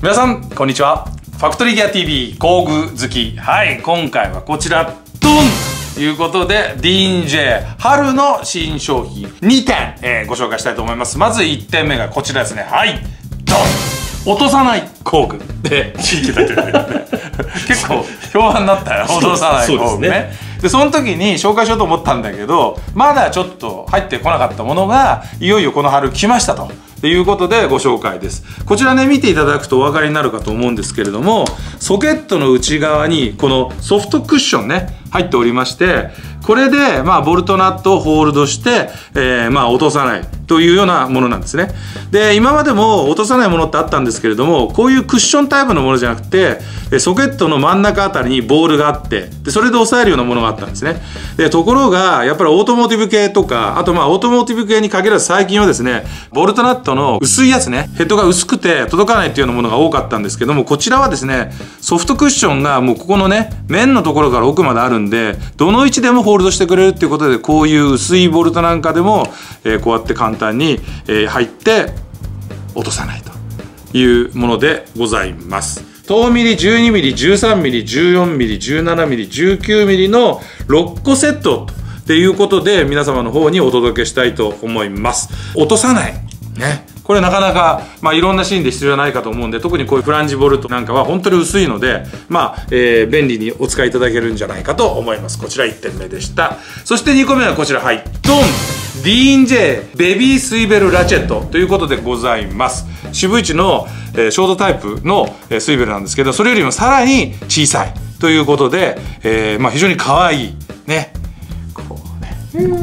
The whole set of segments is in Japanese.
皆さんこんにちは。ファクトリーギア TV 工具好き。はい、今回はこちらドンということで D&J 春の新商品2点、ご紹介したいと思います。まず1点目がこちらですね。はい、ドン、落とさない工具で地域だけ結構評判になったよ。落とさない工具ね。でその時に紹介しようと思ったんだけど、まだちょっと入ってこなかったものがいよいよこの春来ましたということでご紹介です。こちらね見ていただくとお分かりになるかと思うんですけれども、ソケットの内側にこのソフトクッションね入っておりまして、これでボルトナットをホールドして、落とさないというようなものなんですね。で今までも落とさないものってあったんですけれども、こういうクッションタイプのものじゃなくてソケットの真ん中あたりにボールがあって、でそれで押さえるようなものがあったんですね。でところがやっぱりオートモーティブ系とか、あとオートモーティブ系に限らず最近はですね、ボルトナットの薄いやつね、ヘッドが薄くて届かないっていうようなものが多かったんですけども、こちらはですねソフトクッションがもうここのね面のところから奥まであるんで、どの位置でもホールドしてくれるっていうことで、こういう薄いボルトなんかでも、こうやって簡単に、入って落とさないというものでございます。10ミリ、12ミリ、13ミリ、14ミリ、17ミリ、19ミリの6個セットということで皆様の方にお届けしたいと思います。落とさないね、これなかなか、いろんなシーンで必要じゃないかと思うんで、特にこういうフランジボルトなんかは本当に薄いので、便利にお使いいただけるんじゃないかと思います。こちら1点目でした。そして2個目はこちら、はい、ドン、D&J ベビースイベルラチェットということでございます。シブイチのショートタイプのスイベルなんですけど、それよりもさらに小さいということで、非常に可愛いね。こうね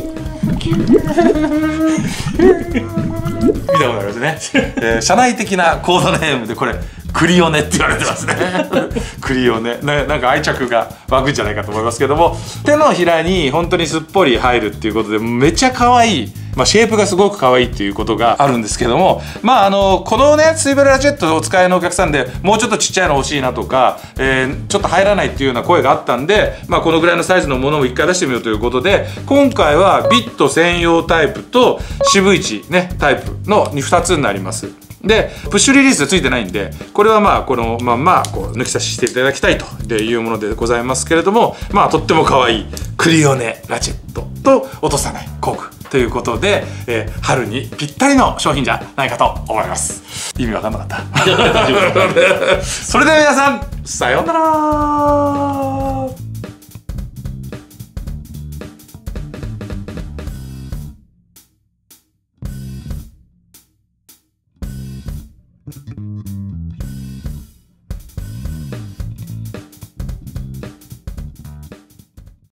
見たことありますね。社内的なコードネームでこれクリオネって言われてますね。クリオネ、なんか愛着が湧くんじゃないかと思いますけども、手のひらに本当にすっぽり入るっていうことでめっちゃ可愛い、シェイプがすごく可愛いっていうことがあるんですけども、このねスイベルラチェットをお使いのお客さんでもうちょっとちっちゃいの欲しいなとか、ちょっと入らないっていうような声があったんで、このぐらいのサイズのものを一回出してみようということで、今回はビット専用タイプとシブイチねタイプの2つになります。でプッシュリリースでついてないんで、これはこのまんまこう抜き差ししていただきたいというものでございますけれども、とっても可愛いクリオネラチェットと落とさない工具ということで、春にぴったりの商品じゃないかと思います。意味わかんなかったそれでは皆さんさようなら。